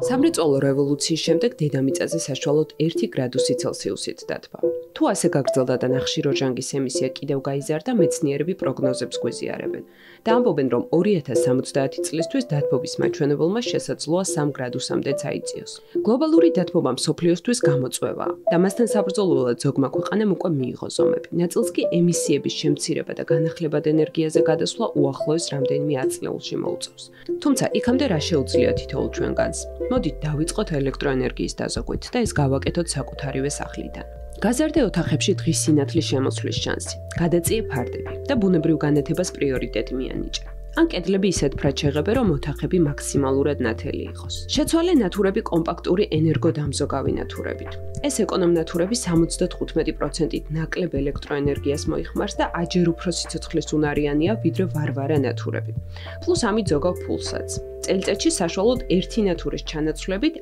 სამრეწველო რევოლუციის შემდეგ დედამიწაზე საშუალოდ 1 გრადუსი ცელსიუსით დათბა. თუ ასე გაგრძელდა და ნახშირორჟანგის ემისია კიდევ გაიზარდა, მეცნიერები პროგნოზებს გვიზიარებენ და ამბობენ, რომ 2070 წლისთვის დათბობის მაჩვენებელმა შესაძლოა 3 გრადუსამდე წაიწიოს. გლობალური დათბობა მსოფლიოსთვის გამოწვევაა და მასთან საბრძოლველად ზოგმა ქვეყანამ უკვე მიიღო ზომები. ნაწილს კი ემისიების შემცირება და განახლებად ენერგიაზე გადასვლა უახლოეს რამდენიმე ათწლეულში მოუწევს. თუმცა იქამდე რა შეუძლია თითოეულ ჩვენგანს? მოდით დავიწყოთ ელექტროენერგიის დაზოგვით და ეს გავაკეთოთ საკუთარივე სახლიდან. გაზარდე ოთახებში დღის სინათლის შემოსვლის შანსი, გადაწიე ფარდები და ბუნებრივ განათებას პრიორიტეტი მიანიჭა. ან კედლები ისეთ ფრად შეღებე, რომ ოთახები მაქსიმალურად ნათელი იყოს. შეცვალე ნათურები კომპაქტური ენერგოდამზოგავი ნათურებით. ეს ეკონომ ნათურები 75%-ით ნაკლებ ელექტროენერგიას მოიხმარს და აჯერ უფრო სიცოცხლის უნარიანია, ვიდრე ვარვარა ნათურები. პლუს ამით ზოგავ ფულსაც. წელიწადში საშუალოდ 1 ნათურის ჩანაცვლებით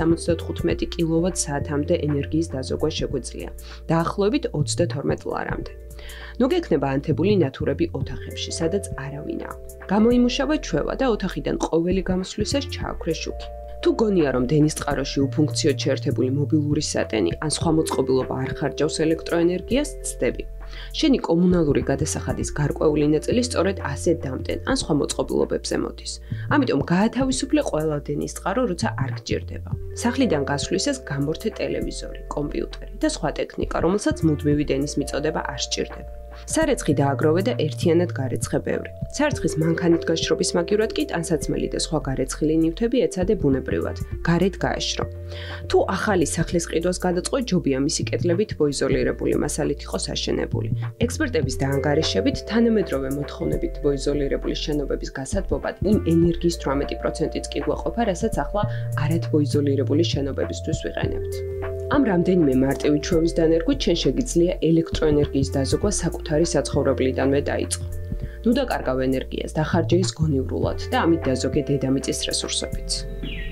175 კილოვატ-საათამდე ენერგიის დაზოგვა შეგვიძლია, დაახლოებით 22 ლარამდე. ნუ გექნება ანთებული ნათურები ოთახებში, სადაც არავინაა. გამოიმუშავა ჩვევა და ოთახიდან ყოველი გამოსვლისას ჩააქვრე შუქი. თუ გონია, რომ დენის წყაროში უფუნქციოდ შეერთებული მობილური სატენი ან სხვა მოწყობილობა არ ხარჯავს ელექტროენერგიას, ცდები. შენი კომუნალური გადასახადის გარკვეული ნაწილი სწორედ ასე დამტენ ან სხვა მოწყობილობებზე მოდის. ამიტომ გაათავისუფლე ყველა დენის წყარო, როცა არ გჭირდება. სახლიდან გასვლისას გამორთე ტელევიზორი, კომპიუტერი და სხვა ტექნიკა, რომელსაც მუდმივი დენის მიწოდება არ სჭირდება. სარეცხი დააგროვე და ერთიანად გარეცხე ბევრი. სარეცხის მანქანით გაშრობის მაგივრად კი ტანსაცმელი და სხვა გარეცხილი ნივთები ეცადე ბუნებრივად, გარეთ გაეშრო. თუ ახალი სახლის ყიდვას გადაწყო, ჯობია მისი კედლები თბოიზოლირებული მასალით იყოს აშენებული. ექსპერტების დაანგარიშებით, თანამედროვე მოთხოვნებით თბოიზოლირებული შენობების გასათბობად იმ ენერგიის 18%-იც კი გვაყოფა, რასაც ახლა არათბოიზოლირებული შენობებისთვის ვიყენებთ. ამ რამდენიმე მარტივი ჩვევის დანერგვით შენ შეგიძლია ელექტროენერგიის დაზოგვა საკუთარი საცხოვრებლიდანვე დაიწყო. ნუ დაკარგავ ენერგიას, დახარჯე ის გონივრულად და ამით დაზოგე დედამიწის რესურსებიც.